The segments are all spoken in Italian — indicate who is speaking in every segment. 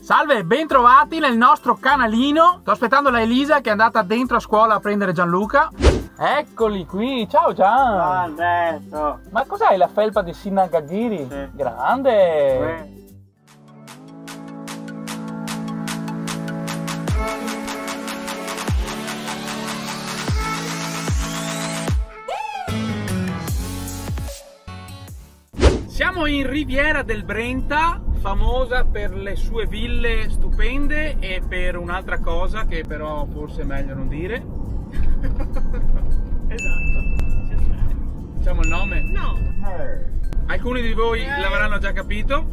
Speaker 1: Salve, bentrovati nel nostro canalino. Sto aspettando la Elisa che è andata dentro a scuola a prendere Gianluca. Eccoli qui, ciao Gian.
Speaker 2: Adesso.
Speaker 1: Ma cos'hai, la felpa di Sinagagiri?
Speaker 2: Sì.
Speaker 1: Grande. Siamo in Riviera del Brenta, famosa per le sue ville stupende e per un'altra cosa che però forse è meglio non dire.
Speaker 2: Esatto.
Speaker 1: Diciamo il nome?
Speaker 2: No.
Speaker 1: Alcuni di voi l'avranno già capito.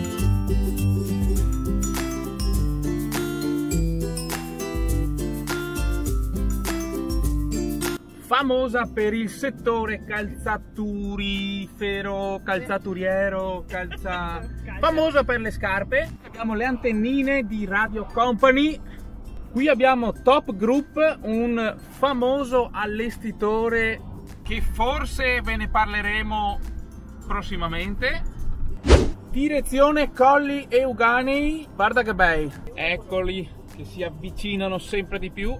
Speaker 1: Famosa per il settore calzaturifero, calzaturiero, famosa per le scarpe. Abbiamo le antennine di Radio Company. Qui abbiamo Top Group, un famoso allestitore che forse ve ne parleremo prossimamente. Direzione Colli Euganei, guarda che bei. Eccoli che si avvicinano sempre di più.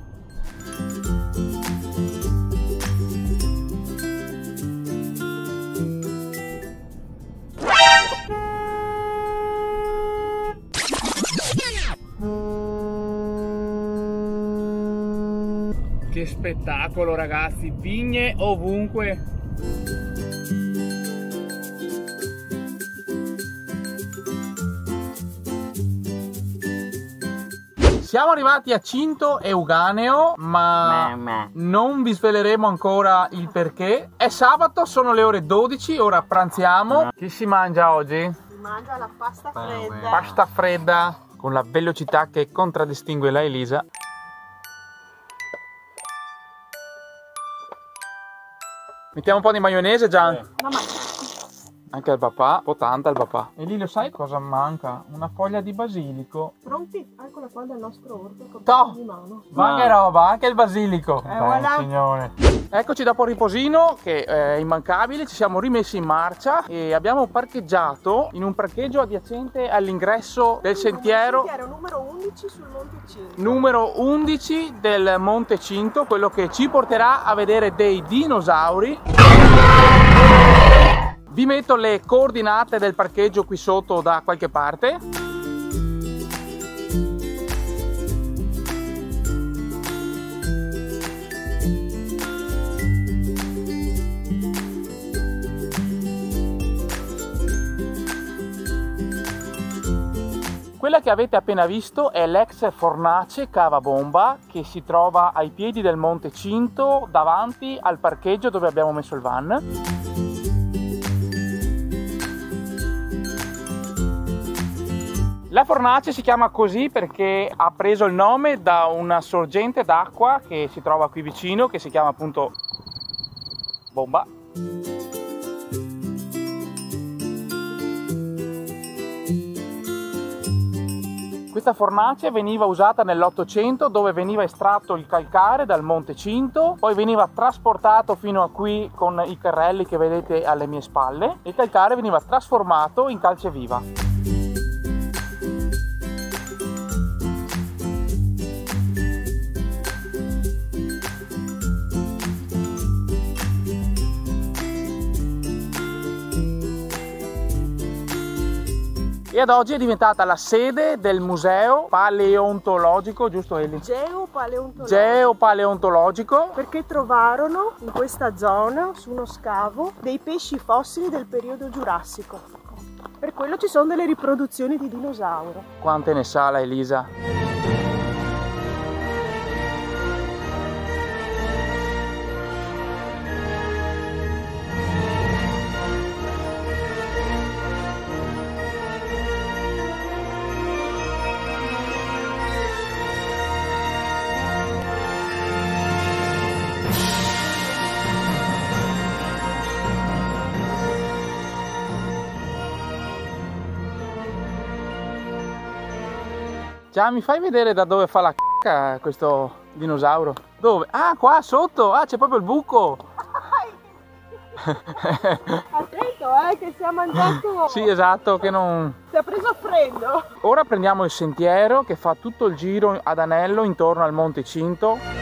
Speaker 1: Che spettacolo ragazzi, vigne ovunque. Siamo arrivati a Cinto Euganeo, ma non vi sveleremo ancora il perché. È sabato, sono le ore 12, ora pranziamo. Che si mangia oggi?
Speaker 3: Si mangia la pasta fredda.
Speaker 1: Pasta fredda con la velocità che contraddistingue la Elisa. Mettiamo un po' di maionese, Gian.
Speaker 3: No, ma
Speaker 1: Anche al papà, un po' tanta al papà. E lì lo sai cosa manca? Una foglia di basilico.
Speaker 3: pronti? Eccola qua dal nostro orto.
Speaker 1: Toh!
Speaker 3: Di mano.
Speaker 1: Ma che roba, anche il basilico.
Speaker 3: Voilà.
Speaker 1: Signore. Eccoci dopo il riposino che è immancabile, ci siamo rimessi in marcia e abbiamo parcheggiato in un parcheggio adiacente all'ingresso del sentiero.
Speaker 3: Sentiero numero 11 sul Monte Cinto.
Speaker 1: Numero 11 del Monte Cinto, quello che ci porterà a vedere dei dinosauri. Vi metto le coordinate del parcheggio qui sotto da qualche parte. Quella che avete appena visto è l'ex fornace Cava Bomba che si trova ai piedi del Monte Cinto davanti al parcheggio dove abbiamo messo il van. La fornace si chiama così perché ha preso il nome da una sorgente d'acqua che si trova qui vicino che si chiama appunto Bomba. Questa fornace veniva usata nell'Ottocento dove veniva estratto il calcare dal Monte Cinto, poi veniva trasportato fino a qui con i carrelli che vedete alle mie spalle e il calcare veniva trasformato in calce viva. E ad oggi è diventata la sede del museo paleontologico, giusto Eli?
Speaker 3: Geopaleontologico.
Speaker 1: Geopaleontologico.
Speaker 3: Perché trovarono in questa zona, su uno scavo, dei pesci fossili del periodo giurassico. Per quello ci sono delle riproduzioni di dinosauro.
Speaker 1: Quante ne sa la Elisa? Già, mi fai vedere da dove fa la c***a questo dinosauro? Dove? Ah, qua sotto! Ah, c'è proprio il buco!
Speaker 3: Attento! che si è mangiato.
Speaker 1: Sì, esatto, che non...
Speaker 3: Si è preso freddo.
Speaker 1: Ora prendiamo il sentiero che fa tutto il giro ad anello intorno al Monte Cinto.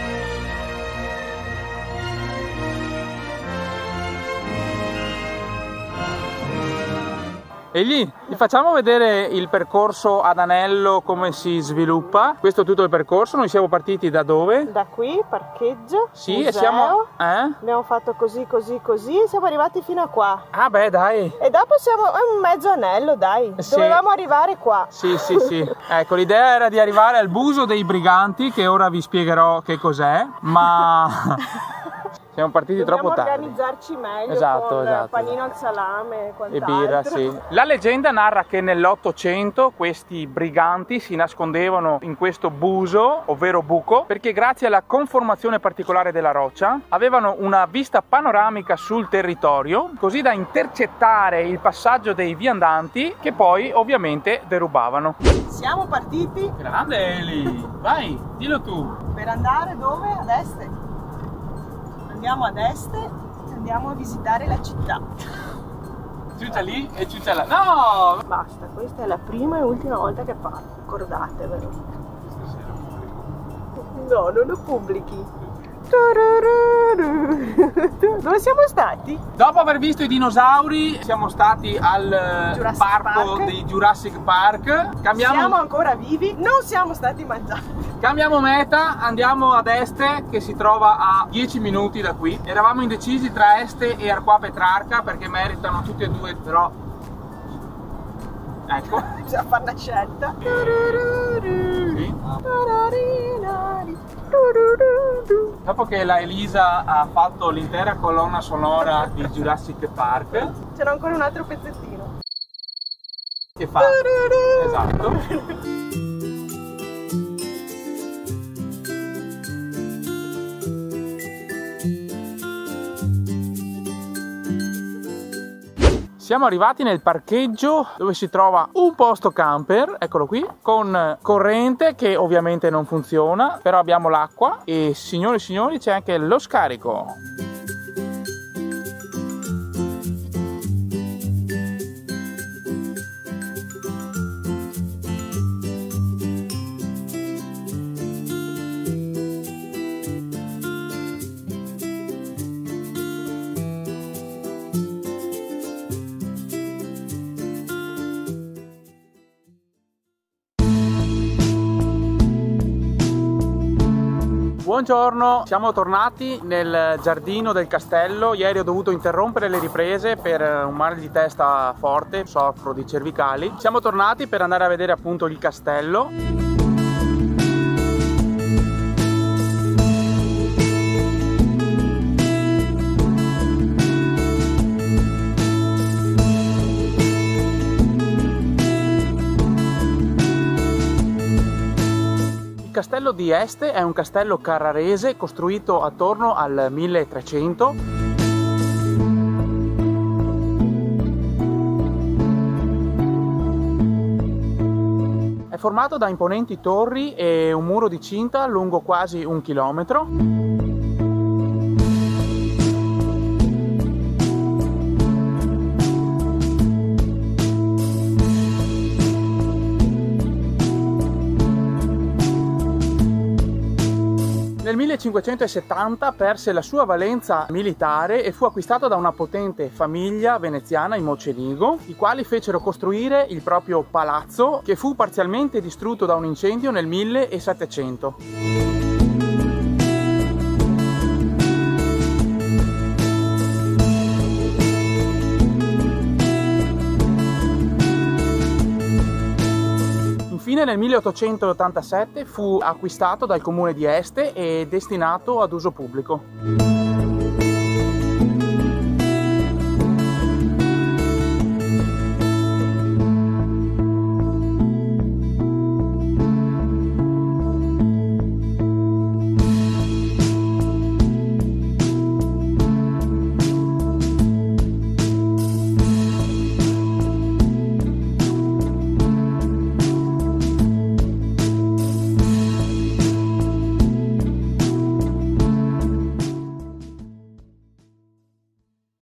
Speaker 1: E lì vi facciamo vedere il percorso ad anello, come si sviluppa. Questo è tutto il percorso. Noi siamo partiti da dove?
Speaker 3: Da qui, parcheggio,
Speaker 1: sì,
Speaker 3: museo.
Speaker 1: E siamo...
Speaker 3: Abbiamo fatto così, così, così e siamo arrivati fino a qua.
Speaker 1: Ah beh, dai.
Speaker 3: E dopo siamo a un mezzo anello, dai.
Speaker 1: Sì.
Speaker 3: Dovevamo arrivare qua.
Speaker 1: Sì, sì, sì. Ecco, l'idea era di arrivare al Buso dei Briganti, che ora vi spiegherò che cos'è, ma... Siamo partiti troppo tardi.
Speaker 3: Dobbiamo organizzarci meglio,
Speaker 1: esatto,
Speaker 3: con
Speaker 1: esatto,
Speaker 3: panino al salame e quant'altro.
Speaker 1: E birra, sì. La leggenda narra che nell'800 questi briganti si nascondevano in questo buso, ovvero buco, perché grazie alla conformazione particolare della roccia avevano una vista panoramica sul territorio, così da intercettare il passaggio dei viandanti che poi ovviamente derubavano.
Speaker 3: Siamo partiti.
Speaker 1: Grande Eli, vai, dillo tu.
Speaker 3: Per andare dove? Ad est. Andiamo ad est e andiamo a visitare la città.
Speaker 1: Ciuccia lì e ciuccia là. No!
Speaker 3: Basta, questa è la prima e ultima volta che parlo, ricordatevelo. No, non lo pubblichi. Dove siamo stati?
Speaker 1: Dopo aver visto i dinosauri siamo stati al
Speaker 3: Jurassic
Speaker 1: parco
Speaker 3: Park.
Speaker 1: di Jurassic Park.
Speaker 3: Siamo ancora vivi, non siamo stati mangiati.
Speaker 1: Cambiamo meta, andiamo ad Este, che si trova a 10 minuti da qui. Eravamo indecisi tra Este e Arqua Petrarca perché meritano tutti e due, però ecco.
Speaker 3: Bisogna fare una scelta.
Speaker 1: Sì. Dopo che la Elisa ha fatto l'intera colonna sonora di Jurassic Park,
Speaker 3: C'era ancora un altro pezzettino.
Speaker 1: che fa? Esatto. Siamo arrivati nel parcheggio dove si trova un posto camper, eccolo qui, con corrente che ovviamente non funziona, però abbiamo l'acqua e signore e signori c'è anche lo scarico. Buongiorno, siamo tornati nel giardino del castello. Ieri ho dovuto interrompere le riprese per un mal di testa forte, soffro di cervicali. Siamo tornati per andare a vedere appunto il castello. Il castello di Este è un castello carrarese costruito attorno al 1300. È formato da imponenti torri e un muro di cinta lungo quasi 1 chilometro. Nel 1570 perse la sua valenza militare e fu acquistato da una potente famiglia veneziana in Mocenigo, i quali fecero costruire il proprio palazzo, che fu parzialmente distrutto da un incendio nel 1700. Infine nel 1887 fu acquistato dal comune di Este e destinato ad uso pubblico.